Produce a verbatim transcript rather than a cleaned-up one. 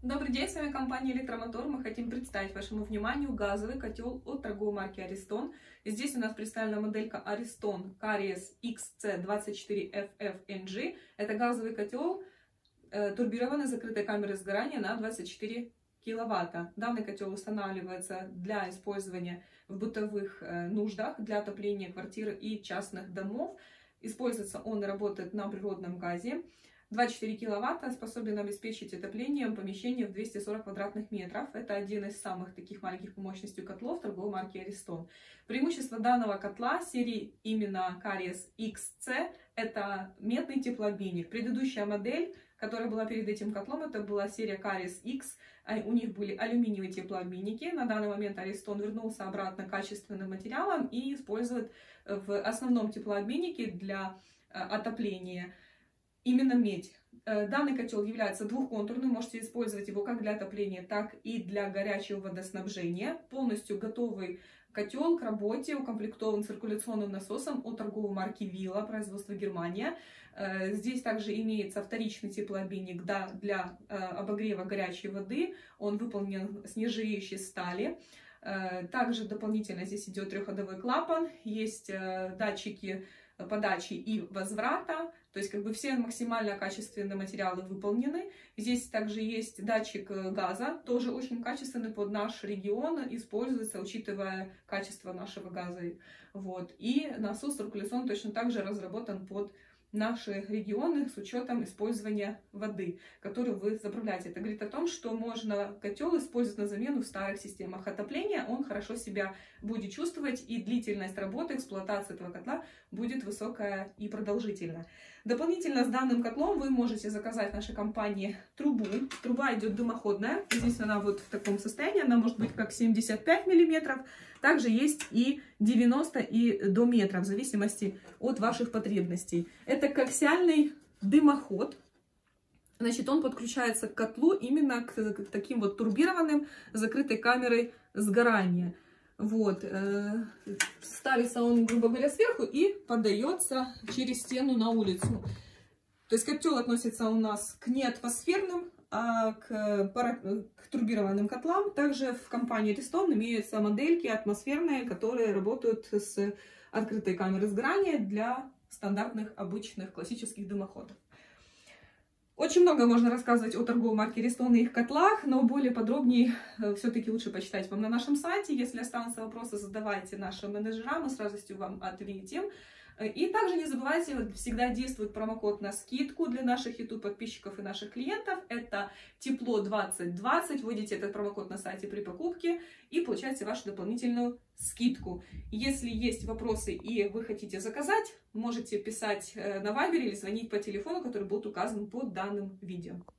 Добрый день, с вами компания Электромотор. Мы хотим представить вашему вниманию газовый котел от торговой марки Ariston. Здесь у нас представлена моделька Ariston Caries икс си двадцать четыре эф эф эн джи. Это газовый котел э, турбированной закрытой камерой сгорания на двадцать четыре киловатта. Данный котел устанавливается для использования в бытовых э, нуждах, для отопления квартир и частных домов. Используется он и работает на природном газе. двадцать четыре киловатта способен обеспечить отоплением помещения в двести сорок квадратных метров. Это один из самых таких маленьких по мощности котлов торговой марки Ariston. Преимущество данного котла серии именно Caries икс си – это медный теплообменник. Предыдущая модель, которая была перед этим котлом, это была серия Caries X. У них были алюминиевые теплообменники. На данный момент Ariston вернулся обратно к качественным материалам и использует в основном теплообменнике для отопления именно медь. Данный котел является двухконтурным, можете использовать его как для отопления, так и для горячего водоснабжения. Полностью готовый котел к работе, укомплектован циркуляционным насосом от торговой марки Вилла, производства Германия. Здесь также имеется вторичный теплообменник для обогрева горячей воды. Он выполнен с нержавеющей стали. Также дополнительно здесь идет трехходовой клапан, есть датчики подачи и возврата, то есть как бы все максимально качественные материалы выполнены. Здесь также есть датчик газа, тоже очень качественный под наш регион, используется, учитывая качество нашего газа. Вот. И насос циркуляционный точно также разработан под наши регионы с учетом использования воды, которую вы заправляете. Это говорит о том, что можно котел использовать на замену в старых системах отопления. Он хорошо себя будет чувствовать, и длительность работы, эксплуатации этого котла будет высокая и продолжительная. Дополнительно с данным котлом вы можете заказать в нашей компании трубу. Труба идет дымоходная. Здесь она вот в таком состоянии. Она может быть как семьдесят пять миллиметров. Также есть и девяносто и до метра, в зависимости от ваших потребностей. Это коаксиальный дымоход. Значит, он подключается к котлу именно к, к таким вот турбированным закрытой камерой сгорания. Вот. Э, ставится он, грубо говоря, сверху и подается через стену на улицу. То есть котел относится у нас к неатмосферным, а к, пара, к турбированным котлам. Также в компании Ariston имеются модельки атмосферные, которые работают с открытой камерой сгорания для стандартных, обычных, классических дымоходов. Очень много можно рассказывать о торговой марке Ariston и их котлах, но более подробнее все-таки лучше почитать вам на нашем сайте. Если останутся вопросы, задавайте нашим менеджерам, мы с радостью вам ответим. И также не забывайте, всегда действует промокод на скидку для наших YouTube подписчиков и наших клиентов. Это тепло двадцать двадцать. Вводите этот промокод на сайте при покупке и получаете вашу дополнительную скидку. Если есть вопросы и вы хотите заказать, можете писать на Viber или звонить по телефону, который будет указан под данным видео.